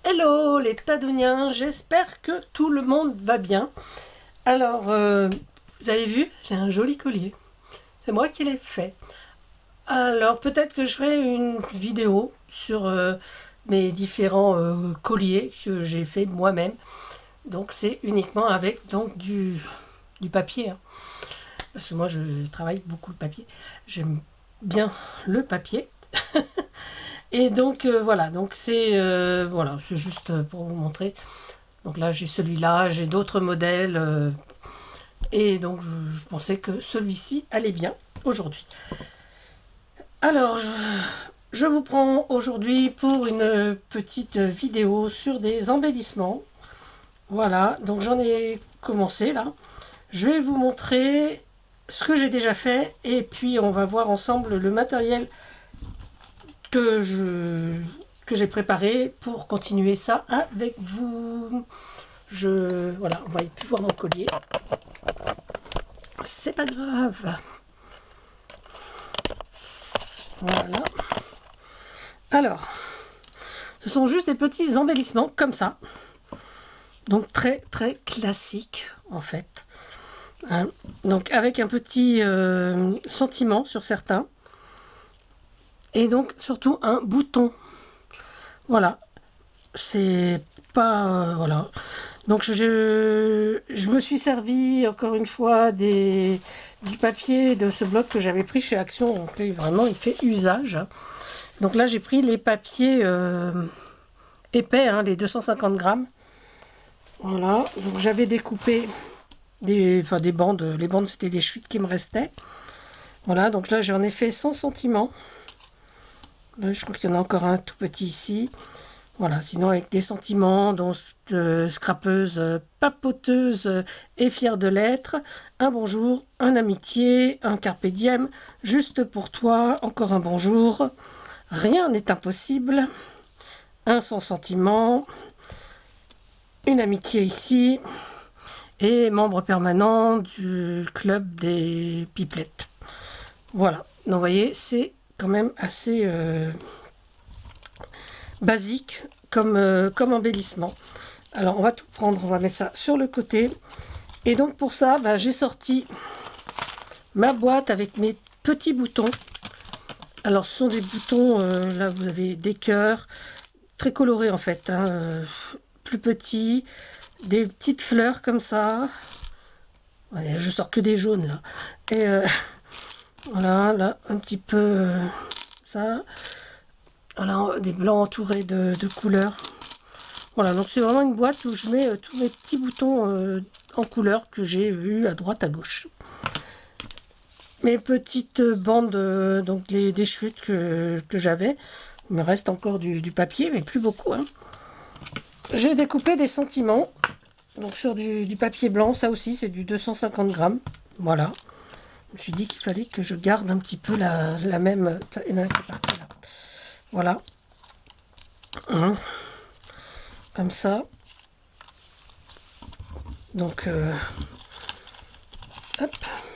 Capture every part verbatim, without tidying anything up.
Hello les Tadouniens, j'espère que tout le monde va bien. Alors, euh, vous avez vu, j'ai un joli collier. C'est moi qui l'ai fait. Alors, peut-être que je ferai une vidéo sur euh, mes différents euh, colliers que j'ai fait moi-même. Donc, c'est uniquement avec donc du, du papier. Hein. Parce que moi, je travaille beaucoup de papier. J'aime bien le papier. Et donc euh, voilà, donc c'est euh, voilà, c'est juste pour vous montrer. Donc là j'ai celui-là, j'ai d'autres modèles euh, et donc je, je pensais que celui-ci allait bien aujourd'hui. Alors je, je vous prends aujourd'hui pour une petite vidéo sur des embellissements. Voilà, donc j'en ai commencé là. Je vais vous montrer ce que j'ai déjà fait et puis on va voir ensemble le matériel que je que j'ai préparé pour continuer ça avec vous. Je voilà, on va plus voir mon collier. C'est pas grave. Voilà. Alors, ce sont juste des petits embellissements comme ça. Donc très très classique en fait. Hein. Donc avec un petit euh, sentiment sur certains. Et donc surtout un bouton. Voilà. C'est pas... Euh, voilà. Donc je, je me suis servi encore une fois des, du papier de ce bloc que j'avais pris chez Action. Donc vraiment il fait usage. Donc là j'ai pris les papiers euh, épais, hein, les deux cent cinquante grammes. Voilà. Donc j'avais découpé des, enfin, des bandes. Les bandes c'était des chutes qui me restaient. Voilà. Donc là j'en ai fait cent sentiments. Là, je crois qu'il y en a encore un tout petit ici. Voilà, sinon avec des sentiments, dont euh, scrapeuse, euh, papoteuse euh, et fière de l'être, un bonjour, un amitié, un carpe diem, juste pour toi, encore un bonjour, rien n'est impossible, un sans sentiment, une amitié ici, et membre permanent du club des pipelettes. Voilà, donc vous voyez, c'est quand même assez... Euh, basique comme, euh, comme embellissement. Alors on va tout prendre, on va mettre ça sur le côté. Et donc pour ça, bah, j'ai sorti ma boîte avec mes petits boutons. Alors ce sont des boutons, euh, là vous avez des cœurs, très colorés en fait, hein, euh, plus petits, des petites fleurs comme ça. Ouais, je sors que des jaunes là. Et euh, voilà, là un petit peu euh, ça. Voilà, des blancs entourés de, de couleurs. Voilà, donc c'est vraiment une boîte où je mets euh, tous mes petits boutons euh, en couleur que j'ai vus à droite, à gauche. Mes petites bandes, euh, donc les, des chutes que, que j'avais. Il me reste encore du, du papier, mais plus beaucoup. Hein. J'ai découpé des sentiments. Donc sur du, du papier blanc, ça aussi c'est du deux cent cinquante grammes. Voilà. Je me suis dit qu'il fallait que je garde un petit peu la, la même... Il y en a qui est parti là. Voilà. Hein. Comme ça. Donc, euh, hop.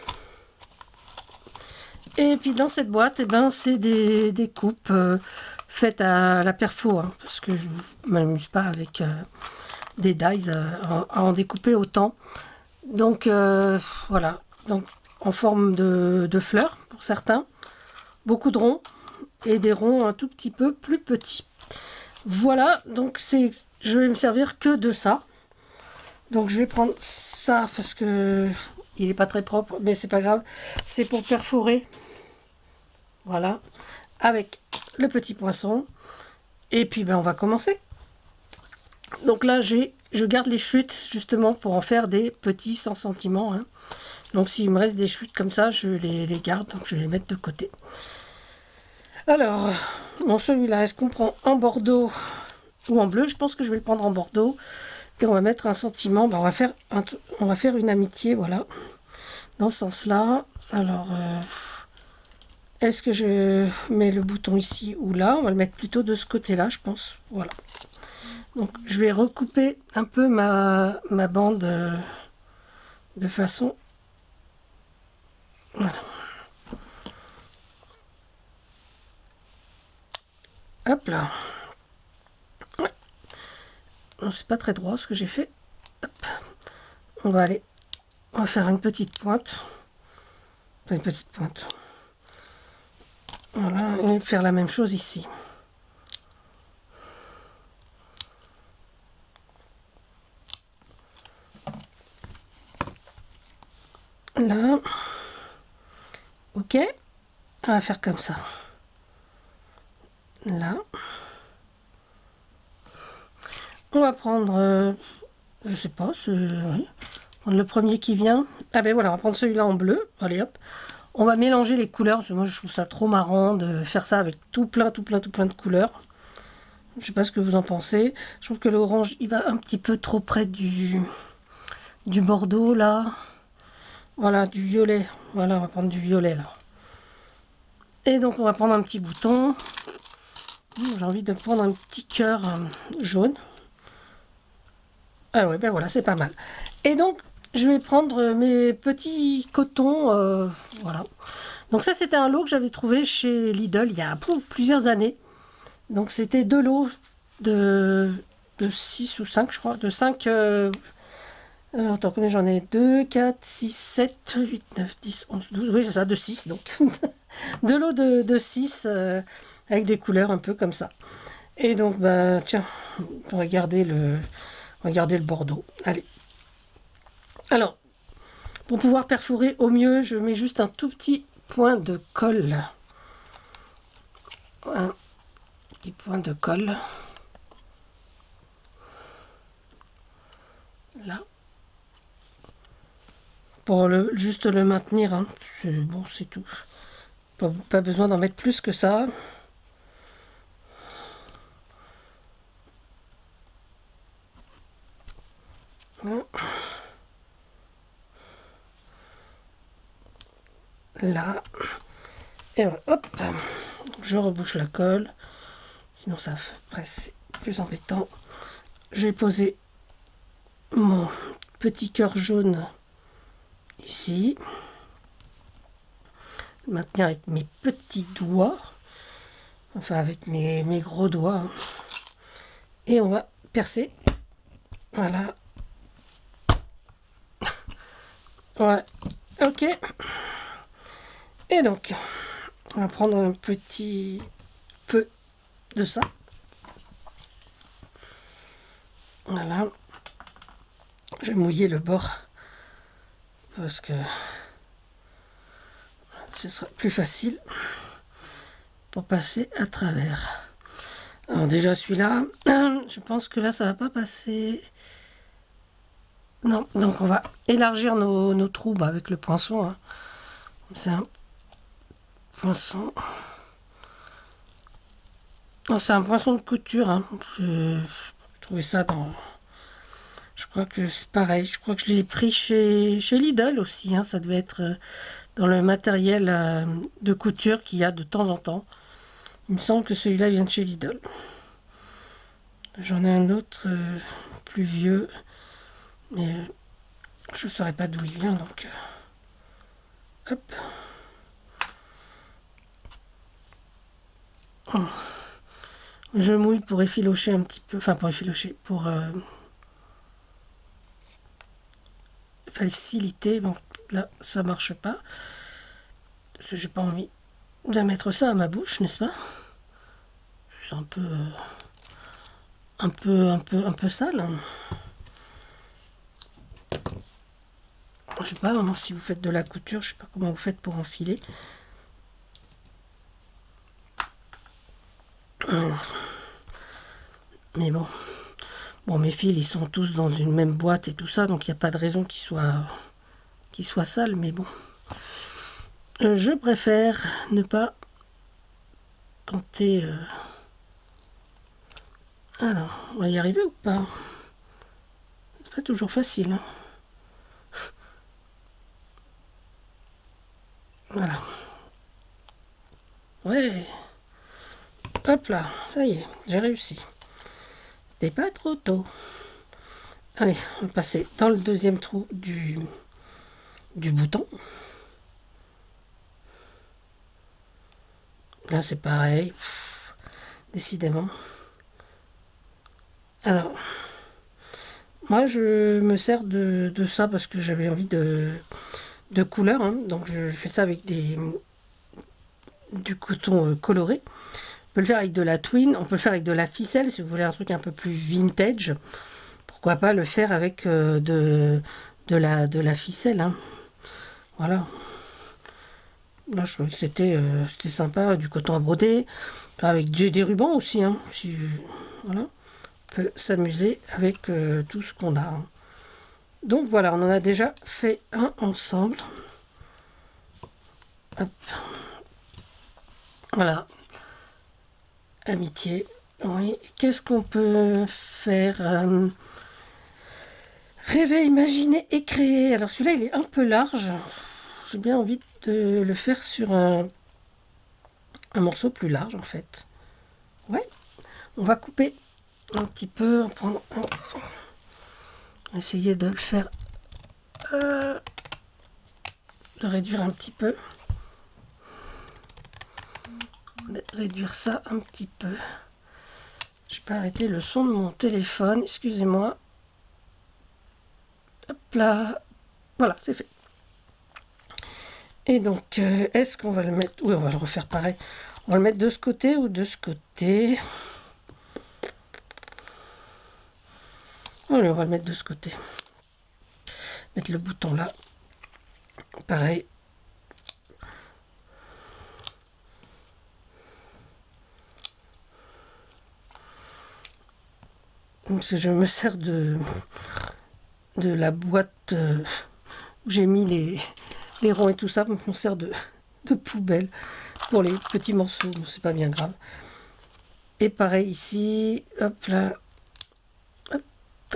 Et puis dans cette boîte, eh ben, c'est des, des coupes euh, faites à la perfo, hein, parce que je ne m'amuse pas avec euh, des dies à, à en découper autant. Donc, euh, voilà. Donc, en forme de, de fleurs, pour certains. Beaucoup de ronds. Et des ronds un tout petit peu plus petits. Voilà, donc c'est, je vais me servir que de ça. Donc je vais prendre ça parce que il n'est pas très propre, mais c'est pas grave. C'est pour perforer. Voilà, avec le petit poinçon. Et puis ben on va commencer. Donc là j'ai, je garde les chutes justement pour en faire des petits sans sentiment. Hein. Donc s'il me reste des chutes comme ça, je les, les garde. Donc je vais les mettre de côté. Alors, bon, celui-là, est-ce qu'on prend en bordeaux ou en bleu? Je pense que je vais le prendre en bordeaux. Et on va mettre un sentiment. Ben, on, va faire un, on va faire une amitié, voilà. Dans ce sens-là. Alors, euh, est-ce que je mets le bouton ici ou là? On va le mettre plutôt de ce côté-là, je pense. Voilà. Donc, je vais recouper un peu ma, ma bande euh, de façon... Voilà. Hop là. Ouais. c'est pas très droit ce que j'ai fait. Hop. On va aller, on va faire une petite pointe. Une petite pointe. Voilà, et faire la même chose ici. Là. Ok. On va faire comme ça. Là. On va prendre, euh, je sais pas, ce, oui, prendre le premier qui vient. Ah ben voilà, on va prendre celui-là en bleu. Allez hop. On va mélanger les couleurs, parce que moi je trouve ça trop marrant de faire ça avec tout plein, tout plein, tout plein de couleurs. Je sais pas ce que vous en pensez. Je trouve que l'orange, il va un petit peu trop près du, du bordeaux là. Voilà, du violet. Voilà, on va prendre du violet là. Et donc on va prendre un petit bouton. J'ai envie de prendre un petit cœur jaune. Ah ouais, ben voilà, c'est pas mal. Et donc, je vais prendre mes petits cotons. Euh, voilà. Donc ça, c'était un lot que j'avais trouvé chez Lidl il y a plusieurs années. Donc c'était deux lots de, de six ou cinq, je crois. De cinq... Euh, alors, attends, combien j'en ai? Deux, quatre, six, sept, huit, neuf, dix, onze, douze. Oui, c'est ça, de six, donc. Deux lots de, de six euh, avec des couleurs un peu comme ça. Et donc, bah, tiens, on va garder le... Regardez le bordeaux. Allez. Alors, pour pouvoir perforer au mieux, je mets juste un tout petit point de colle. Un petit point de colle. Là. Pour le, juste le maintenir. Hein. C'est bon, c'est tout. Pas, pas besoin d'en mettre plus que ça. Là. Et voilà, hop. Je rebouche la colle. Sinon ça presse plus embêtant. Je vais poser mon petit cœur jaune ici. Maintenir avec mes petits doigts. Enfin avec mes, mes gros doigts. Et on va percer. Voilà. Ouais. Ok. Et donc, on va prendre un petit peu de ça. Voilà. Je vais mouiller le bord. Parce que ce sera plus facile pour passer à travers. Alors déjà celui-là, je pense que là ça va pas passer. Non, donc on va élargir nos, nos trous bah, avec le poinçon. Hein. C'est un poinçon. Oh, c'est un poinçon de couture. Hein. Je, je trouvais ça dans. Je crois que c'est pareil. Je crois que je l'ai pris chez, chez Lidl aussi. Hein. Ça devait être dans le matériel euh, de couture qu'il y a de temps en temps. Il me semble que celui-là vient de chez Lidl. J'en ai un autre euh, plus vieux. Mais euh, je ne saurais pas d'où il vient. Donc, euh, hop. Oh. Je mouille pour effilocher un petit peu. Enfin, pour effilocher. Pour euh, faciliter. Bon, là, ça marche pas. Parce que j'ai pas envie de mettre ça à ma bouche, n'est-ce pas? C'est un peu... Euh, un peu, un peu, un peu sale. Hein. Je sais pas vraiment si vous faites de la couture, je sais pas comment vous faites pour enfiler. Mais bon, bon mes fils ils sont tous dans une même boîte et tout ça, donc il n'y a pas de raison qu'ils soient, qu'ils soient sales, mais bon. Je préfère ne pas tenter. Euh... Alors, on va y arriver ou pas? C'est pas toujours facile. Hein. Voilà. Ouais. Hop là, ça y est, j'ai réussi. C'était pas trop tôt. Allez, on va passer dans le deuxième trou du, du bouton. Là, c'est pareil. Pff, décidément. Alors, Moi, je me sers de, de ça parce que j'avais envie de, de couleur. Hein. Donc, je, je fais ça avec des, du coton euh, coloré. On peut le faire avec de la twine. On peut le faire avec de la ficelle si vous voulez un truc un peu plus vintage. Pourquoi pas le faire avec euh, de, de, la, de la ficelle. Hein. Voilà. Là, je trouvais que c'était euh, c'était sympa. Du coton à broder. Avec des, des rubans aussi. Hein, si, voilà. On peut s'amuser avec euh, tout ce qu'on a. Hein. Donc voilà, on en a déjà fait un ensemble. Hop. Voilà. Amitié. Oui. Qu'est-ce qu'on peut faire euh, Rêver, imaginer et créer. Alors celui-là, il est un peu large. J'ai bien envie de le faire sur un, un morceau plus large, en fait. Ouais. On va couper un petit peu. On va prendre un... On va essayer de le faire... Euh, de réduire un petit peu. De réduire ça un petit peu. Je vais pas arrêter le son de mon téléphone. Excusez-moi. Hop là. Voilà, c'est fait. Et donc, euh, est-ce qu'on va le mettre... Oui, on va le refaire pareil. On va le mettre de ce côté ou de ce côté. Allez, on va le mettre de ce côté. Mettre le bouton là. Pareil. Donc, je me sers de, de la boîte euh, où j'ai mis les, les ronds et tout ça. Donc, on sert de, de poubelle pour les petits morceaux. Bon, c'est pas bien grave. Et pareil ici. Hop là. Hop.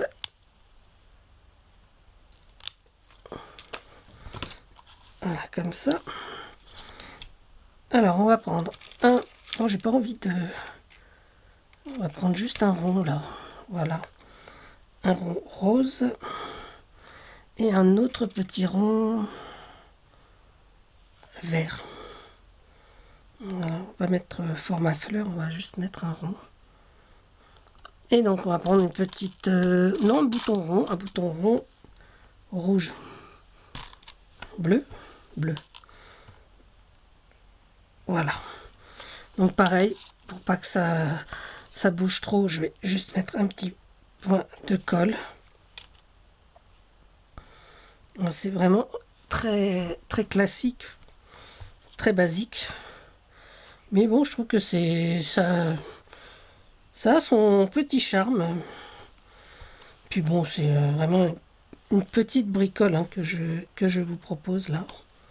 Voilà, comme ça. Alors, on va prendre un... Oh, j'ai pas envie de... On va prendre juste un rond, là. Voilà. Un rond rose. Et un autre petit rond vert. Voilà. On va mettre format fleur. On va juste mettre un rond. Et donc, on va prendre une petite... Euh, non, un bouton rond. Un bouton rond rouge. Bleu. Bleu. Voilà. Donc pareil, pour pas que ça, ça bouge trop, je vais juste mettre un petit point de colle. C'est vraiment très, très classique, très basique. Mais bon, je trouve que c'est ça, ça a son petit charme. Puis bon, c'est vraiment une petite bricole hein, que, je, que je vous propose là.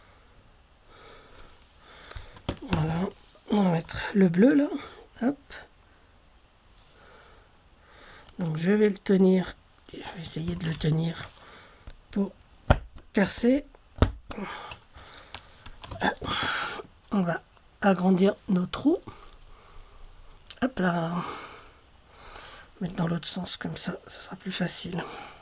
Voilà. On va mettre le bleu là. Hop. Donc je vais le tenir. Je vais essayer de le tenir pour percer. On va agrandir nos trous. Hop là. Mettre dans l'autre sens comme ça, ça sera plus facile.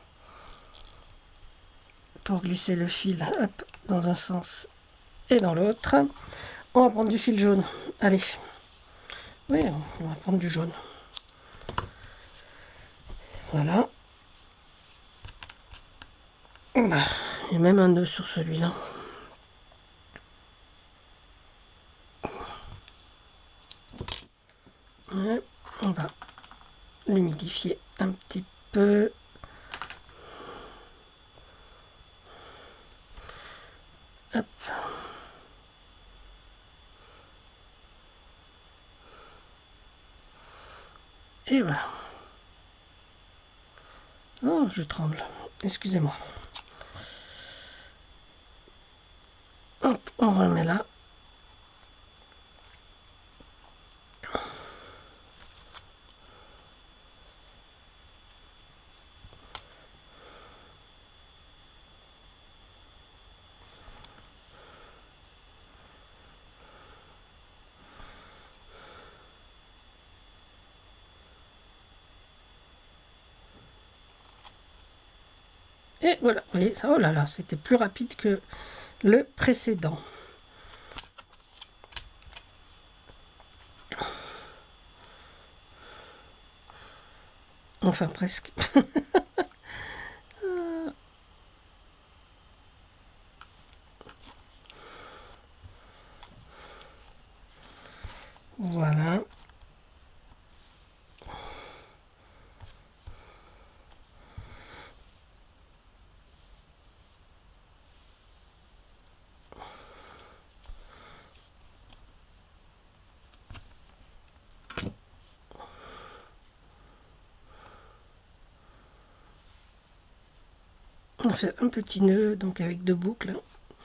Pour glisser le fil hop, dans un sens et dans l'autre. On va prendre du fil jaune. Allez. Oui, on va prendre du jaune. Voilà. Il y a même un nœud sur celui-là. On va l'humidifier un petit peu. Hop. Et voilà. Oh, je tremble. Excusez-moi. Hop, on remet là. Et voilà, vous voyez, ça, oh là là, c'était plus rapide que le précédent. Enfin, presque. On va faire un petit nœud donc avec deux boucles.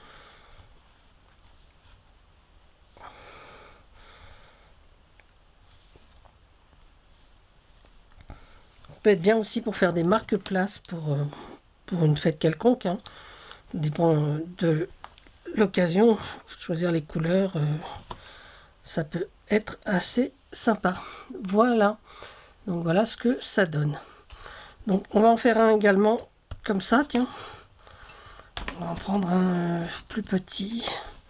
Ça peut être bien aussi pour faire des marque-places pour, euh, pour une fête quelconque, hein. Ça dépend de l'occasion, choisir les couleurs, euh, ça peut être assez sympa. Voilà, donc voilà ce que ça donne. Donc on va en faire un également comme ça, tiens. On va en prendre un plus petit.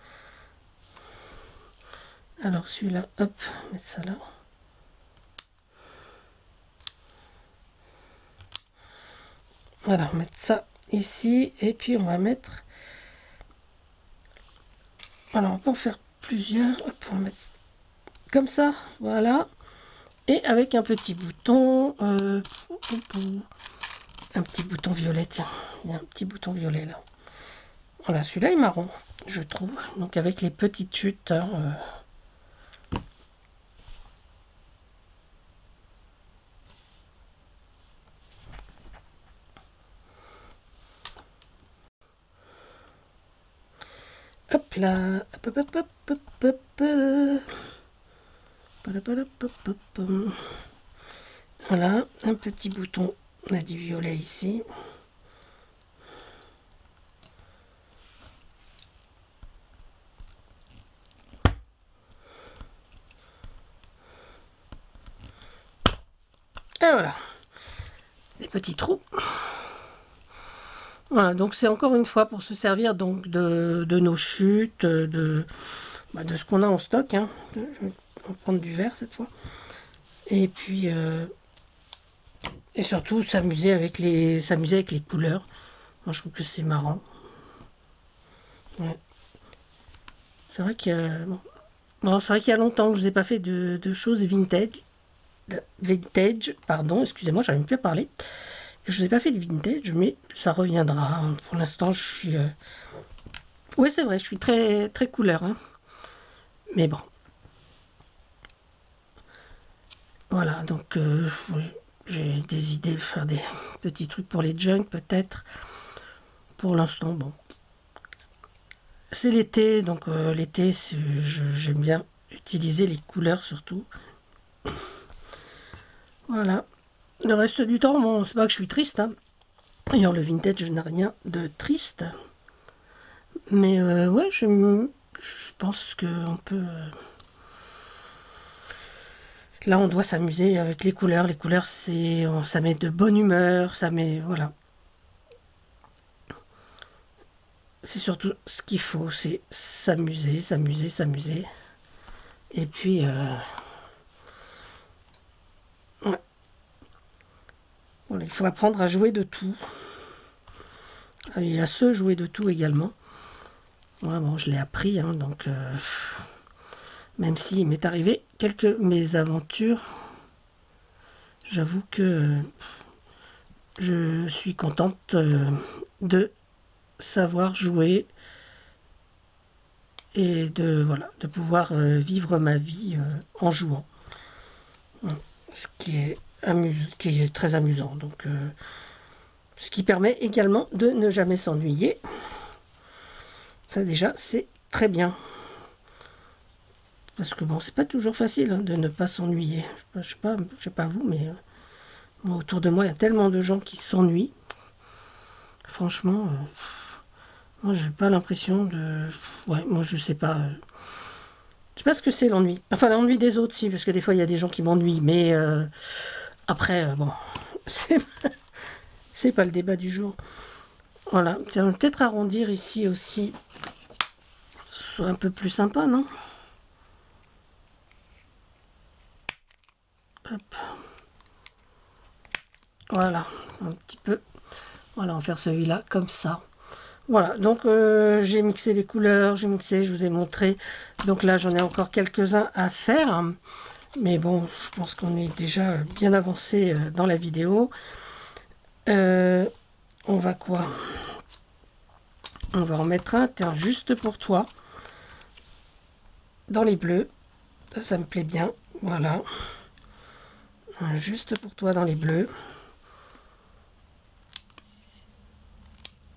Alors celui-là, hop, mettre ça là. Voilà, mettre ça ici, et puis on va mettre... Alors on peut en faire plusieurs, hop, on va mettre comme ça, voilà. Et avec un petit bouton, euh, un petit bouton violet, tiens, il y a un petit bouton violet là. Voilà, celui-là est marron, je trouve. Donc avec les petites chutes, hein, euh, hop là, hop hop hop hop hop hop. Voilà, un petit bouton, on a dit violet ici. Et voilà, les petits trous. Voilà, donc c'est encore une fois pour se servir donc de, de nos chutes, de, bah, de ce qu'on a en stock, hein. Je vais prendre du vert cette fois. Et puis, euh, et surtout s'amuser avec les s'amuser avec les couleurs. Moi, je trouve que c'est marrant. Ouais. C'est vrai que bon, bon, c'est vrai qu'il y a longtemps que je vous ai pas fait de, de choses vintage. De vintage, pardon, excusez-moi, j'arrive plus à parler. Je vous ai pas fait de vintage, mais ça reviendra. Pour l'instant, je suis... Euh... Oui, c'est vrai, je suis très, très couleur. Hein. Mais bon. Voilà, donc euh, j'ai des idées de faire des petits trucs pour les junk, peut-être. Pour l'instant, bon. C'est l'été, donc euh, l'été, j'aime bien utiliser les couleurs surtout. Voilà. Le reste du temps, bon, c'est pas que je suis triste. Hein. D'ailleurs, le vintage n'a rien de triste. Mais euh, ouais, je, je pense qu'on peut... Euh, là, on doit s'amuser avec les couleurs. Les couleurs, c'est, ça met de bonne humeur, ça met... Voilà. C'est surtout ce qu'il faut, c'est s'amuser, s'amuser, s'amuser. Et puis... Euh, ouais. Voilà, il faut apprendre à jouer de tout. Et à se jouer de tout également. Ouais, bon, je l'ai appris, hein, donc... Euh, même s'il m'est arrivé quelques mésaventures, j'avoue que je suis contente de savoir jouer et de, voilà, de pouvoir vivre ma vie en jouant. Ce qui est, amuse, qui est très amusant. Donc, euh, ce qui permet également de ne jamais s'ennuyer. Ça déjà, c'est très bien. Parce que bon, c'est pas toujours facile hein, de ne pas s'ennuyer. Je sais pas, je sais pas vous, mais euh, moi, autour de moi, il y a tellement de gens qui s'ennuient. Franchement, euh, moi, j'ai pas l'impression de... Ouais, moi, je sais pas... Euh, je sais pas ce que c'est l'ennui. Enfin, l'ennui des autres, si, parce que des fois, il y a des gens qui m'ennuient. Mais euh, après, euh, bon, c'est pas le débat du jour. Voilà, on va peut-être arrondir ici aussi. Ce soit un peu plus sympa, non ? Hop. Voilà, un petit peu. Voilà, on va faire celui-là comme ça. Voilà, donc euh, j'ai mixé les couleurs, j'ai mixé, je vous ai montré. Donc là, j'en ai encore quelques-uns à faire. Mais bon, je pense qu'on est déjà bien avancé dans la vidéo. Euh, on va quoi? On va en mettre un, tiens, juste pour toi. Dans les bleus. Ça, ça me plaît bien. Voilà. Juste pour toi dans les bleus.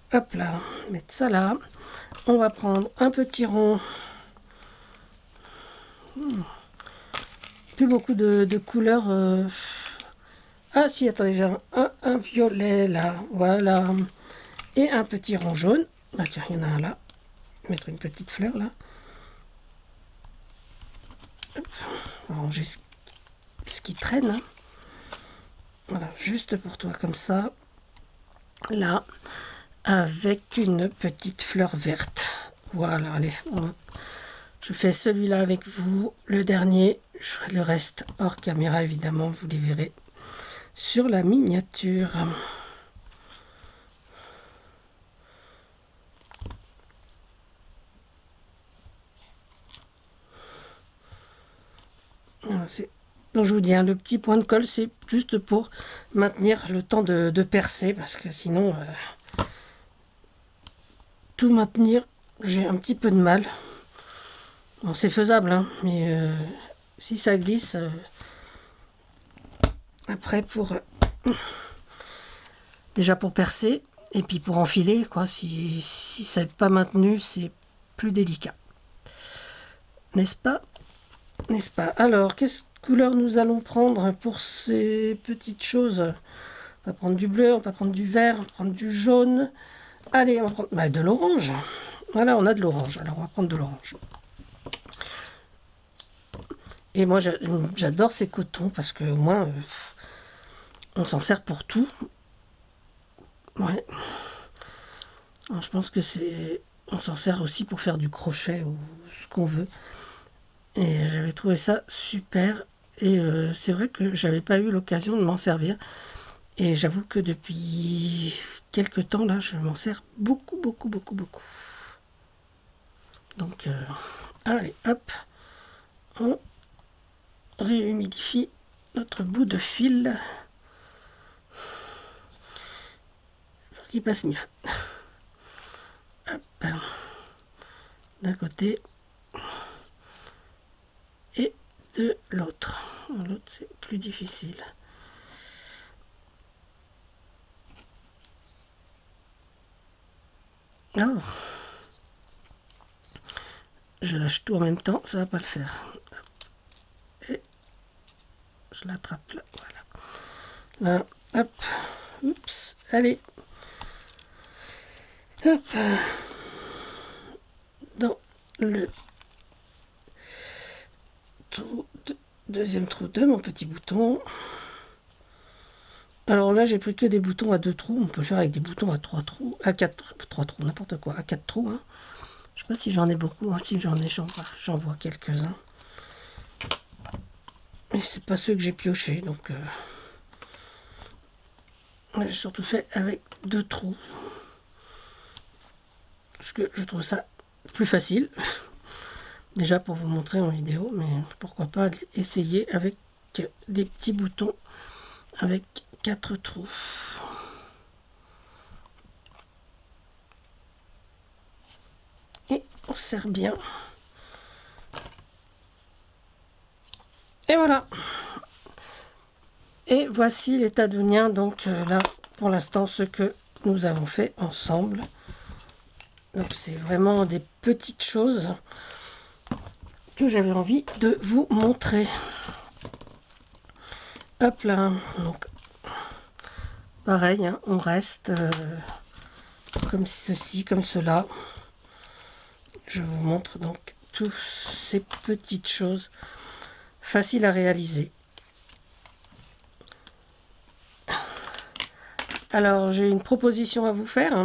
hop là, mettre ça là. On va prendre un petit rond. Hmm. Plus beaucoup de, de couleurs. Euh... Ah si, attendez, j'ai un, un, un violet là, voilà. Et un petit rond jaune. Ah tiens, il y en a un là. Mettre une petite fleur là. Hop. On va ranger ce, ce qui traîne. Hein. Voilà, juste pour toi comme ça. Là, avec une petite fleur verte. Voilà, allez. On... Je fais celui-là avec vous. Le dernier, je ferai le reste hors caméra, évidemment. Vous les verrez sur la miniature. C'est... Donc je vous dis, hein, le petit point de colle, c'est juste pour maintenir le temps de, de percer, parce que sinon, euh, tout maintenir, j'ai un petit peu de mal. Bon, c'est faisable, hein, mais euh, si ça glisse, euh, après pour euh, déjà pour percer, et puis pour enfiler, quoi, si, si ça n'est pas maintenu, c'est plus délicat. N'est-ce pas? N'est-ce pas? Alors, qu'est-ce couleur nous allons prendre pour ces petites choses? On va prendre du bleu, on va prendre du vert, on va prendre du jaune. Allez, on va prendre bah, de l'orange. Voilà, on a de l'orange. Alors, on va prendre de l'orange. Et moi, j'adore ces cotons parce que au moins, euh, on s'en sert pour tout. Ouais. Alors, je pense que c'est... On s'en sert aussi pour faire du crochet ou ce qu'on veut. Et j'avais trouvé ça super. Et euh, c'est vrai que j'avais pas eu l'occasion de m'en servir. Et j'avoue que depuis quelques temps, là, je m'en sers beaucoup, beaucoup, beaucoup, beaucoup. Donc, euh, allez, hop. On réhumidifie notre bout de fil. Pour qu'il passe mieux. Hop. D'un côté. Et de l'autre. L'autre, c'est plus difficile. Oh. Je lâche tout en même temps, ça va pas le faire. Et je l'attrape là, voilà. Là, hop, oups, allez. Hop. Dans le trou de, deuxième trou de mon petit bouton. Alors là, j'ai pris que des boutons à deux trous. On peut le faire avec des boutons à trois trous, à quatre, trois trous, n'importe quoi, à quatre trous. Hein. Je sais pas si j'en ai beaucoup, hein. Si j'en ai, j'en vois, j'en vois quelques-uns. Mais c'est pas ceux que j'ai piochés, donc euh... j'ai surtout fait avec deux trous. Parce que je trouve ça plus facile. Déjà pour vous montrer en vidéo, mais pourquoi pas essayer avec des petits boutons avec quatre trous. Et on serre bien. Et voilà. Et voici les tadouniens. Donc euh, là, pour l'instant, ce que nous avons fait ensemble. Donc c'est vraiment des petites choses que j'avais envie de vous montrer. Hop là. Donc pareil, hein, on reste euh, comme ceci, comme cela. Je vous montre donc toutes ces petites choses faciles à réaliser. Alors, j'ai une proposition à vous faire.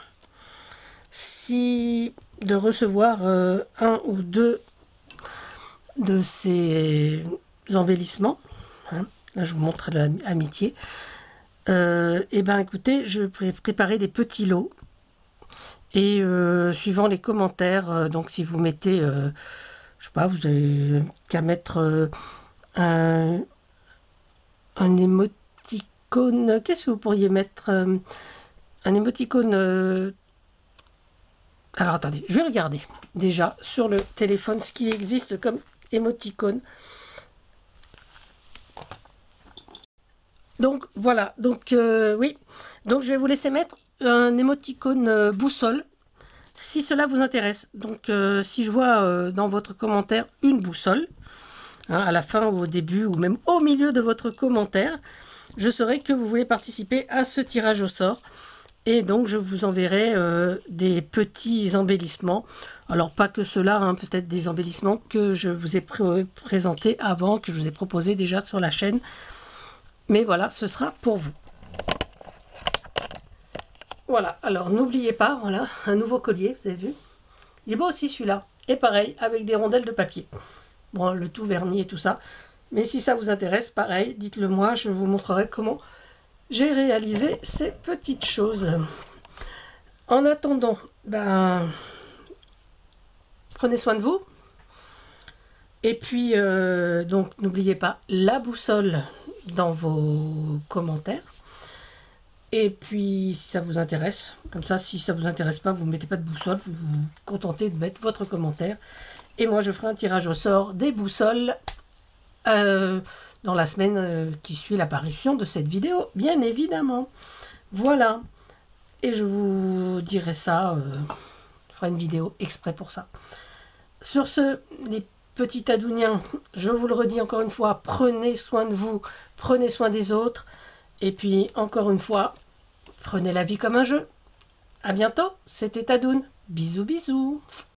Si de recevoir euh, un ou deux de ces embellissements, hein, là je vous montre l'amitié, euh, et ben écoutez, je vais préparer des petits lots. Et euh, suivant les commentaires, euh, donc si vous mettez, euh, je sais pas, vous avez qu'à mettre euh, un, un émoticône. Qu'est-ce que vous pourriez mettre euh, un émoticône. Euh, alors attendez, je vais regarder déjà sur le téléphone ce qui existe comme émoticône. Donc voilà, donc euh, oui, Donc je vais vous laisser mettre un émoticône euh, boussole si cela vous intéresse. Donc euh, si je vois euh, dans votre commentaire une boussole, hein, à la fin ou au début ou même au milieu de votre commentaire, je saurai que vous voulez participer à ce tirage au sort. Et donc je vous enverrai euh, des petits embellissements. Alors pas que cela, hein, peut-être des embellissements que je vous ai pr présentés avant, que je vous ai proposé déjà sur la chaîne. Mais voilà, ce sera pour vous. Voilà, alors n'oubliez pas, voilà, un nouveau collier, vous avez vu. Il est beau aussi celui-là. Et pareil, avec des rondelles de papier. Bon, le tout verni et tout ça. Mais si ça vous intéresse, pareil, dites-le moi, je vous montrerai comment j'ai réalisé ces petites choses. En attendant, ben, prenez soin de vous. Et puis, euh, donc, n'oubliez pas la boussole dans vos commentaires. Et puis, si ça vous intéresse, comme ça, si ça vous intéresse pas, vous ne mettez pas de boussole, vous vous contentez de mettre votre commentaire. Et moi, je ferai un tirage au sort des boussoles euh, dans la semaine euh, qui suit l'apparition de cette vidéo, bien évidemment. Voilà. Et je vous dirai ça, euh, je ferai une vidéo exprès pour ça. Sur ce, les petits tadouniens, je vous le redis encore une fois, prenez soin de vous, prenez soin des autres. Et puis, encore une fois, prenez la vie comme un jeu. À bientôt, c'était Tadoun. Bisous, bisous.